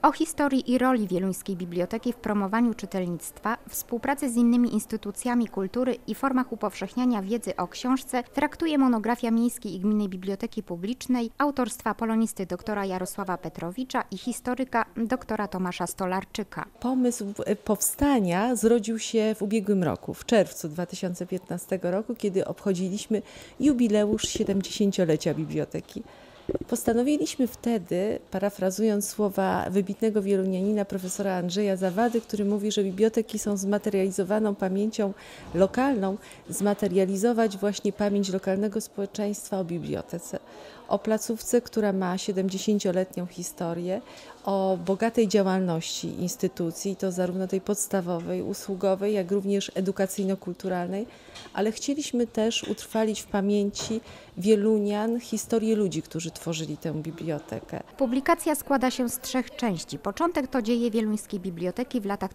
O historii i roli Wieluńskiej Biblioteki w promowaniu czytelnictwa, współpracy z innymi instytucjami kultury i formach upowszechniania wiedzy o książce traktuje monografia Miejskiej i Gminnej Biblioteki Publicznej autorstwa polonisty doktora Jarosława Petrowicza i historyka doktora Tomasza Stolarczyka. Pomysł powstania zrodził się w ubiegłym roku, w czerwcu 2015 roku, kiedy obchodziliśmy jubileusz 70-lecia biblioteki. Postanowiliśmy wtedy, parafrazując słowa wybitnego wielunianina profesora Andrzeja Zawady, który mówi, że biblioteki są zmaterializowaną pamięcią lokalną, zmaterializować właśnie pamięć lokalnego społeczeństwa o bibliotece, o placówce, która ma 70-letnią historię, o bogatej działalności instytucji, to zarówno tej podstawowej, usługowej, jak również edukacyjno-kulturalnej, ale chcieliśmy też utrwalić w pamięci wielunian historię ludzi, którzy tworzyli tę bibliotekę. Publikacja składa się z 3 części. Początek to dzieje Wieluńskiej Biblioteki w latach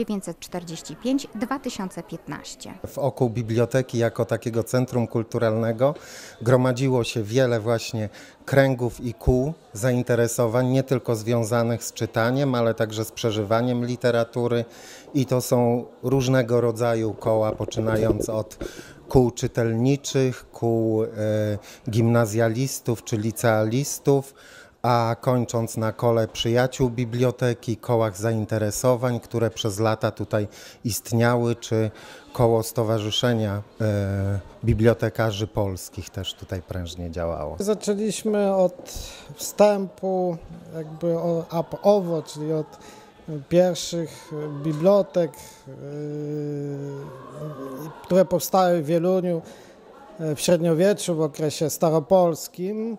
1945-2015. Wokół biblioteki jako takiego centrum kulturalnego gromadziło się wiele właśnie kręgów i kół zainteresowań, nie tylko związanych z czytaniem, ale także z przeżywaniem literatury i to są różnego rodzaju koła, poczynając od kół czytelniczych, kół gimnazjalistów czy licealistów, a kończąc na kole przyjaciół biblioteki, kołach zainteresowań, które przez lata tutaj istniały, czy koło Stowarzyszenia Bibliotekarzy Polskich też tutaj prężnie działało. Zaczęliśmy od wstępu jakby owo, czyli od pierwszych bibliotek, które powstały w Wieluniu w średniowieczu, w okresie staropolskim,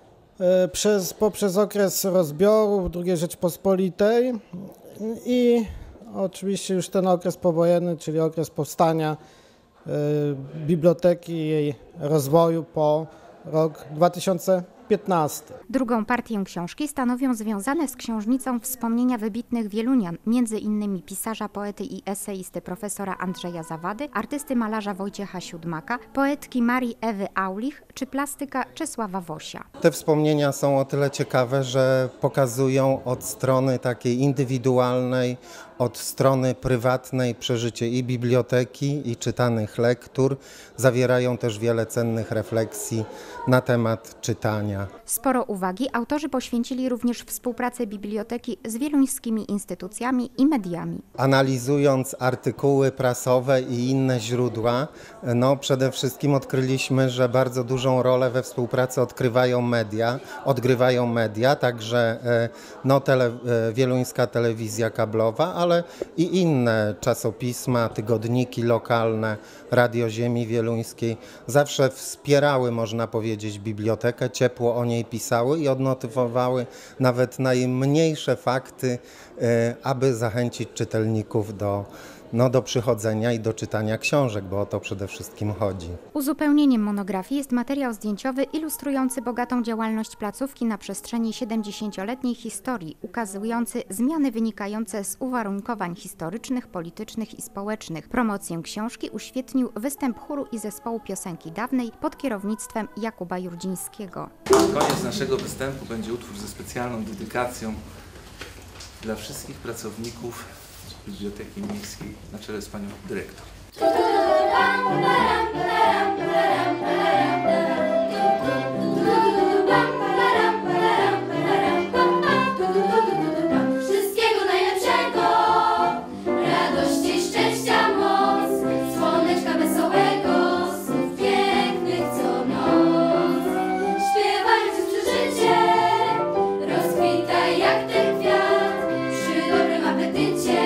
poprzez okres rozbiorów II Rzeczypospolitej i oczywiście już ten okres powojenny, czyli okres powstania biblioteki i jej rozwoju po rok 2015. Drugą partię książki stanowią związane z książnicą wspomnienia wybitnych wielunian, między innymi pisarza, poety i eseisty profesora Andrzeja Zawady, artysty malarza Wojciecha Siódmaka, poetki Marii Ewy Aulich czy plastyka Czesława Wosia. Te wspomnienia są o tyle ciekawe, że pokazują od strony takiej indywidualnej, od strony prywatnej przeżycie i biblioteki, i czytanych lektur. Zawierają też wiele cennych refleksji na temat czytania. Sporo uwagi autorzy poświęcili również współpracy biblioteki z wieluńskimi instytucjami i mediami. Analizując artykuły prasowe i inne źródła, przede wszystkim odkryliśmy, że bardzo dużą rolę we współpracy odgrywają media, także wieluńska telewizja kablowa, ale i inne czasopisma, tygodniki lokalne, Radio Ziemi Wieluńskiej zawsze wspierały, można powiedzieć, bibliotekę, ciepło o niej pisały i odnotowywały nawet najmniejsze fakty, aby zachęcić czytelników do przychodzenia i do czytania książek, bo o to przede wszystkim chodzi. Uzupełnieniem monografii jest materiał zdjęciowy ilustrujący bogatą działalność placówki na przestrzeni 70-letniej historii, ukazujący zmiany wynikające z uwarunkowań historycznych, politycznych i społecznych. Promocję książki uświetnił występ chóru i zespołu piosenki dawnej pod kierownictwem Jakuba Jurdzińskiego. Koniec naszego występu będzie utwór ze specjalną dedykacją dla wszystkich pracowników Biblioteki Miejskiej na czele z panią dyrektor. Wszystkiego najlepszego, radości, szczęścia, moc, słoneczka wesołego, słów pięknych co noc. Śpiewając przy życie, rozkwitaj jak ten kwiat, przy dobrym apetycie.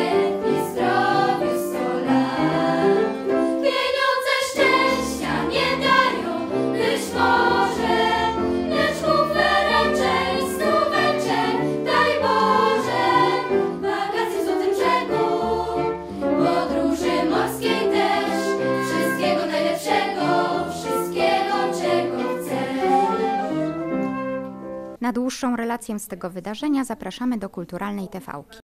Na dłuższą relację z tego wydarzenia zapraszamy do Kulturalnej TV-ki.